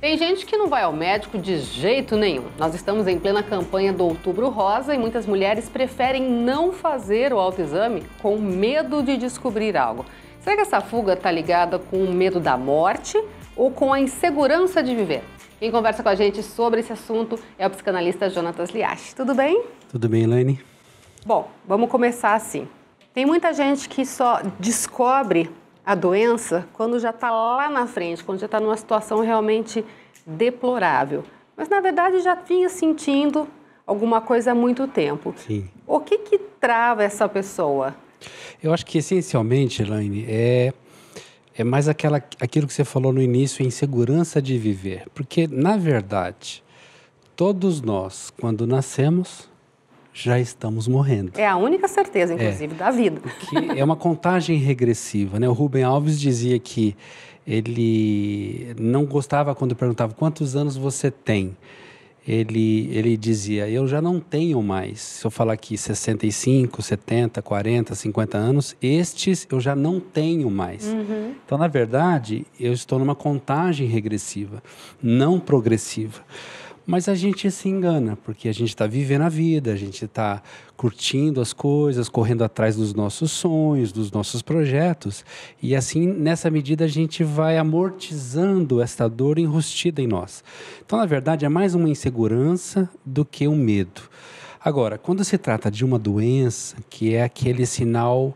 Tem gente que não vai ao médico de jeito nenhum. Nós estamos em plena campanha do Outubro Rosa e muitas mulheres preferem não fazer o autoexame com medo de descobrir algo. Será que essa fuga está ligada com o medo da morte ou com a insegurança de viver? Quem conversa com a gente sobre esse assunto é o psicanalista Jonatas Liache. Tudo bem? Tudo bem, Elaine? Bom, vamos começar assim. Tem muita gente que só descobre a doença quando já está lá na frente, quando já está numa situação realmente deplorável. Mas, na verdade, já vinha sentindo alguma coisa há muito tempo. Sim. O que trava essa pessoa? Eu acho que, essencialmente, Elaine, é mais aquilo que você falou no início, a insegurança de viver. Porque, na verdade, todos nós, quando nascemos, já estamos morrendo. É a única certeza, inclusive, da vida. Que é uma contagem regressiva, né? O Rubem Alves dizia que ele não gostava quando perguntava quantos anos você tem. Ele dizia, eu já não tenho mais. Se eu falar aqui 65, 70, 40, 50 anos, estes eu já não tenho mais. Uhum. Então, na verdade, eu estou numa contagem regressiva, não progressiva. Mas a gente se engana, porque a gente está vivendo a vida, a gente está curtindo as coisas, correndo atrás dos nossos sonhos, dos nossos projetos. E assim, nessa medida, a gente vai amortizando esta dor enrustida em nós. Então, na verdade, é mais uma insegurança do que um medo. Agora, quando se trata de uma doença, que é aquele sinal...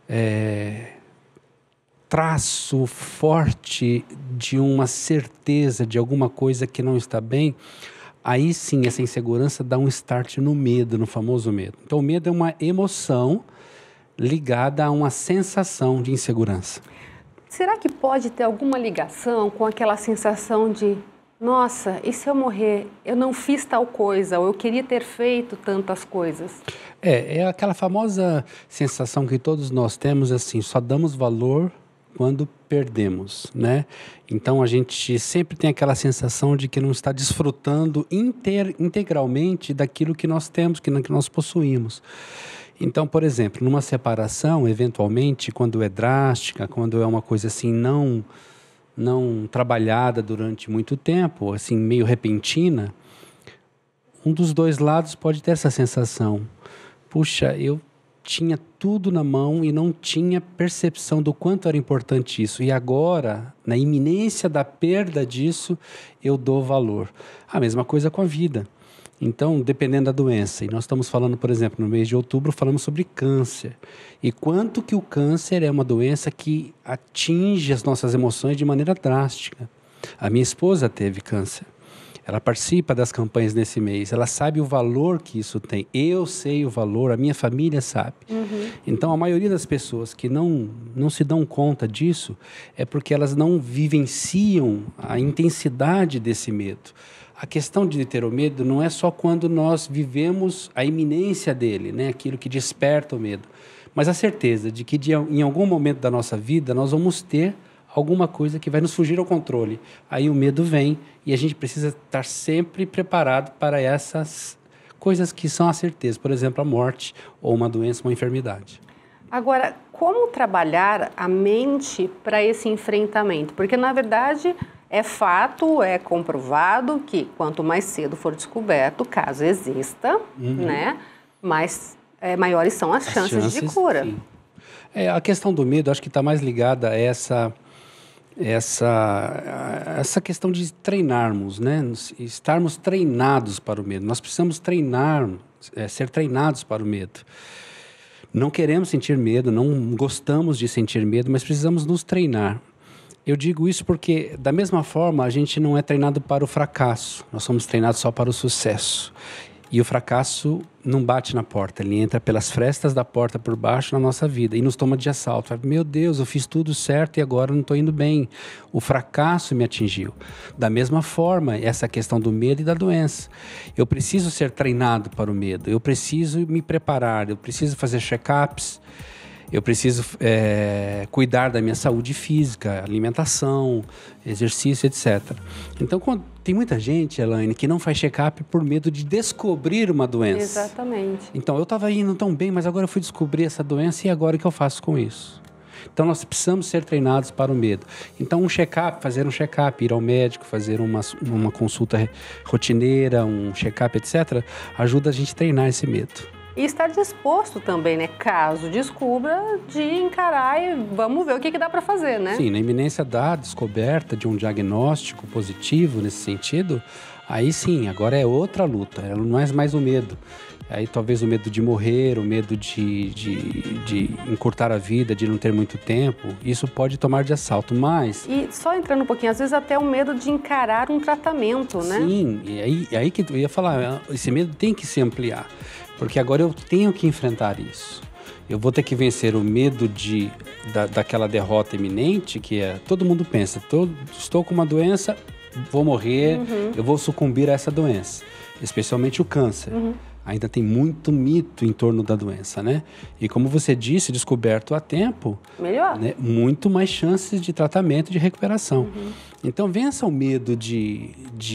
traço forte de uma certeza de alguma coisa que não está bem, aí sim essa insegurança dá um start no medo, no famoso medo. Então o medo é uma emoção ligada a uma sensação de insegurança. Será que pode ter alguma ligação com aquela sensação de nossa, e se eu morrer? Eu não fiz tal coisa, ou eu queria ter feito tantas coisas. É aquela famosa sensação que todos nós temos, assim, só damos valor quando perdemos, né? Então, a gente sempre tem aquela sensação de que não está desfrutando integralmente daquilo que nós temos, que nós possuímos. Então, por exemplo, numa separação, eventualmente, quando é drástica, quando é uma coisa assim não trabalhada durante muito tempo, assim, meio repentina, um dos dois lados pode ter essa sensação. Puxa, eu tinha tudo na mão e não tinha percepção do quanto era importante isso. E agora, na iminência da perda disso, eu dou valor. A mesma coisa com a vida. Então, dependendo da doença, e nós estamos falando, por exemplo, no mês de outubro, falamos sobre câncer. E quanto que o câncer é uma doença que atinge as nossas emoções de maneira drástica. A minha esposa teve câncer. Ela participa das campanhas nesse mês, ela sabe o valor que isso tem. Eu sei o valor, a minha família sabe. Uhum. Então, a maioria das pessoas que não se dão conta disso é porque elas não vivenciam a intensidade desse medo. A questão de ter o medo não é só quando nós vivemos a iminência dele, né? Aquilo que desperta o medo, mas a certeza de que em algum momento da nossa vida nós vamos ter alguma coisa que vai nos fugir ao controle. Aí o medo vem e a gente precisa estar sempre preparado para essas coisas que são a certeza. Por exemplo, a morte ou uma doença, uma enfermidade. Agora, como trabalhar a mente para esse enfrentamento? Porque, na verdade, é fato, é comprovado que quanto mais cedo for descoberto, caso exista, né, maiores são as chances de cura. Sim. A questão do medo, acho que está mais ligada a essa questão de treinarmos, né? Estarmos treinados para o medo. Nós precisamos ser treinados para o medo. Não queremos sentir medo, não gostamos de sentir medo, mas precisamos nos treinar. Eu digo isso porque, da mesma forma, a gente não é treinado para o fracasso. Nós somos treinados só para o sucesso. E o fracasso não bate na porta, ele entra pelas frestas da porta por baixo na nossa vida e nos toma de assalto. Meu Deus, eu fiz tudo certo e agora não estou indo bem. O fracasso me atingiu. Da mesma forma, essa questão do medo e da doença. Eu preciso ser treinado para o medo, eu preciso me preparar, eu preciso fazer check-ups, eu preciso cuidar da minha saúde física, alimentação, exercício, etc. Então, tem muita gente, Elaine, que não faz check-up por medo de descobrir uma doença. Exatamente. Então, eu estava indo tão bem, mas agora eu fui descobrir essa doença e agora o que eu faço com isso? Então, nós precisamos ser treinados para o medo. Então, fazer um check-up, ir ao médico, fazer uma consulta rotineira, um check-up, etc., ajuda a gente a treinar esse medo. E estar disposto também, né? Caso descubra, de encarar e vamos ver o que dá para fazer, né? Sim, na iminência da descoberta de um diagnóstico positivo nesse sentido, aí sim, agora é outra luta, não é mais o medo. Aí talvez o medo de morrer, o medo de encurtar a vida, de não ter muito tempo, isso pode tomar de assalto, mas... E só entrando um pouquinho, às vezes até o medo de encarar um tratamento, né? Sim, e aí que eu ia falar, esse medo tem que se ampliar, porque agora eu tenho que enfrentar isso. Eu vou ter que vencer o medo daquela derrota iminente, que é, todo mundo pensa, estou com uma doença, vou morrer, eu vou sucumbir a essa doença, especialmente o câncer. Ainda tem muito mito em torno da doença, né? E como você disse, descoberto a tempo, melhor, né? Muito mais chances de tratamento e de recuperação. Então, vença o medo de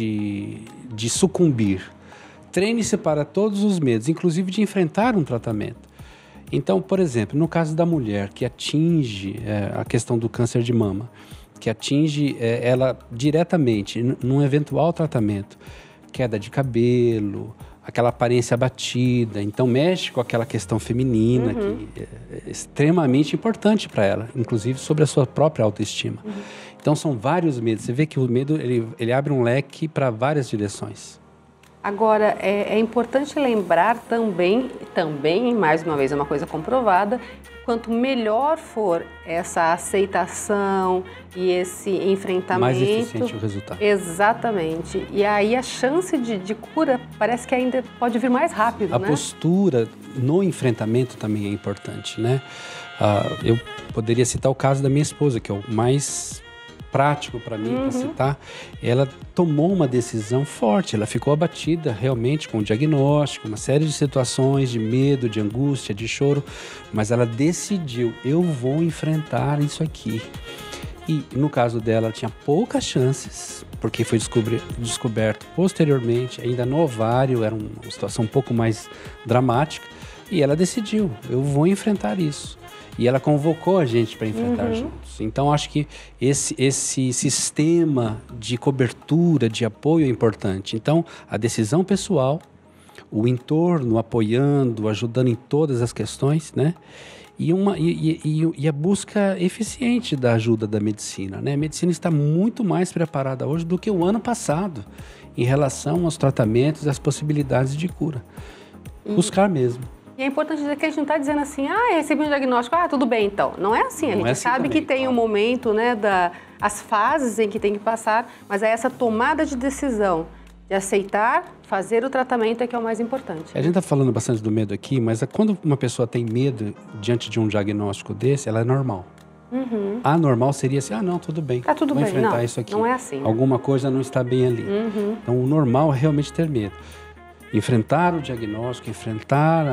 sucumbir. Treine-se para todos os medos, inclusive de enfrentar um tratamento. Então, por exemplo, no caso da mulher que atinge a questão do câncer de mama, que atinge ela diretamente num eventual tratamento, queda de cabelo, aquela aparência abatida, então mexe com aquela questão feminina que é extremamente importante para ela, inclusive sobre a sua própria autoestima. Então são vários medos, você vê que o medo ele abre um leque para várias direções. Agora, é importante lembrar também, mais uma vez é uma coisa comprovada, quanto melhor for essa aceitação e esse enfrentamento... mais eficiente o resultado. Exatamente. E aí a chance de cura parece que ainda pode vir mais rápido, né? A postura no enfrentamento também é importante, né? Eu poderia citar o caso da minha esposa, que é o mais prático para mim, para citar. Ela tomou uma decisão forte, ela ficou abatida realmente com o diagnóstico, uma série de situações de medo, de angústia, de choro, mas ela decidiu, eu vou enfrentar isso aqui. E no caso dela, ela tinha poucas chances, porque foi descoberto posteriormente, ainda no ovário, era uma situação um pouco mais dramática, e ela decidiu, eu vou enfrentar isso. E ela convocou a gente para enfrentar juntos. Então, acho que esse sistema de cobertura, de apoio é importante. Então, a decisão pessoal, o entorno apoiando, ajudando em todas as questões, né? E a busca eficiente da ajuda da medicina, né? A medicina está muito mais preparada hoje do que o ano passado em relação aos tratamentos e às possibilidades de cura. Buscar mesmo. E é importante dizer que a gente não está dizendo assim, recebi um diagnóstico, tudo bem então. Não é assim, a gente sabe que tem um momento, né, as fases em que tem que passar, mas é essa tomada de decisão, de aceitar, fazer o tratamento é que é o mais importante. A gente está falando bastante do medo aqui, mas quando uma pessoa tem medo diante de um diagnóstico desse, ela é normal. Anormal seria assim, não, tudo bem, tudo vou bem. enfrentar isso aqui. Não é assim. Né? Alguma coisa não está bem ali. Então, o normal é realmente ter medo. Enfrentar o diagnóstico, enfrentar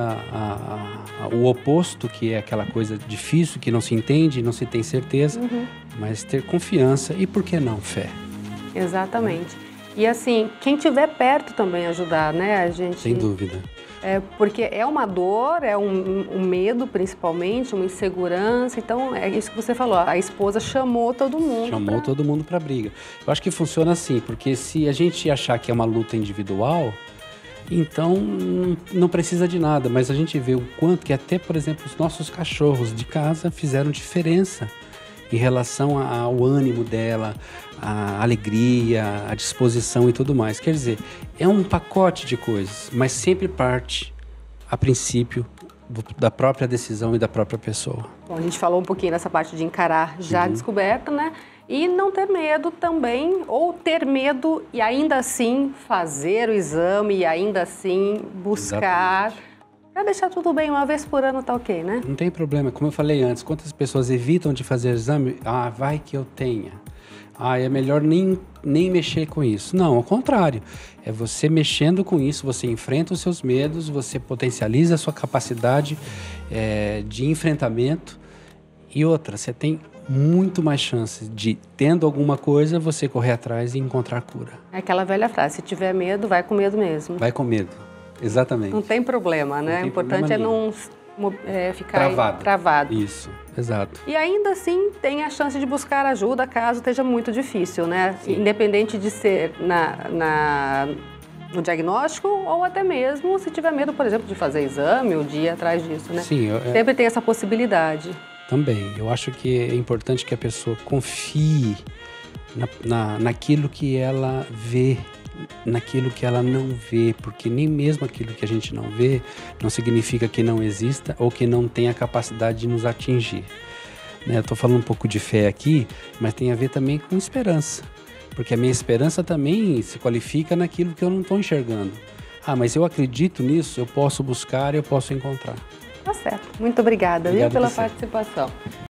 o oposto, que é aquela coisa difícil, que não se entende, não se tem certeza, mas ter confiança e, por que não, fé. Exatamente. E assim, quem estiver perto também ajudar, né? A gente... Sem dúvida. Porque é uma dor, é um medo principalmente, uma insegurança. Então, é isso que você falou, a esposa chamou todo mundo. Todo mundo para a briga. Eu acho que funciona assim, porque se a gente achar que é uma luta individual... Então, não precisa de nada, mas a gente vê o quanto que até, por exemplo, os nossos cachorros de casa fizeram diferença em relação ao ânimo dela, a alegria, a disposição e tudo mais. Quer dizer, é um pacote de coisas, mas sempre parte, a princípio, da própria decisão e da própria pessoa. Bom, a gente falou um pouquinho dessa parte de encarar já descoberta, né? E não ter medo também, ou ter medo e ainda assim fazer o exame e ainda assim buscar. Para deixar tudo bem, uma vez por ano tá ok, né? Não tem problema, como eu falei antes, quantas pessoas evitam de fazer exame? Vai que eu tenha. É melhor nem mexer com isso. Não, ao contrário. É você mexendo com isso, você enfrenta os seus medos, você potencializa a sua capacidade de enfrentamento. E outra, você tem muito mais chances de, tendo alguma coisa, você correr atrás e encontrar cura. É aquela velha frase, se tiver medo, vai com medo mesmo. Vai com medo, exatamente. Não tem problema, né? O importante é não ficar travado. Isso, exato. E ainda assim tem a chance de buscar ajuda caso esteja muito difícil, né? Sim. Independente de ser no diagnóstico ou até mesmo se tiver medo, por exemplo, de fazer exame ou de ir atrás disso, né? Sim, sempre tem essa possibilidade. Também. Eu acho que é importante que a pessoa confie naquilo que ela vê, naquilo que ela não vê, porque nem mesmo aquilo que a gente não vê não significa que não exista ou que não tenha capacidade de nos atingir. Né? Eu estou falando um pouco de fé aqui, mas tem a ver também com esperança, porque a minha esperança também se qualifica naquilo que eu não estou enxergando. Ah, mas eu acredito nisso, eu posso buscar, eu posso encontrar. Tá certo. Muito obrigada, Obrigado pela você. participação.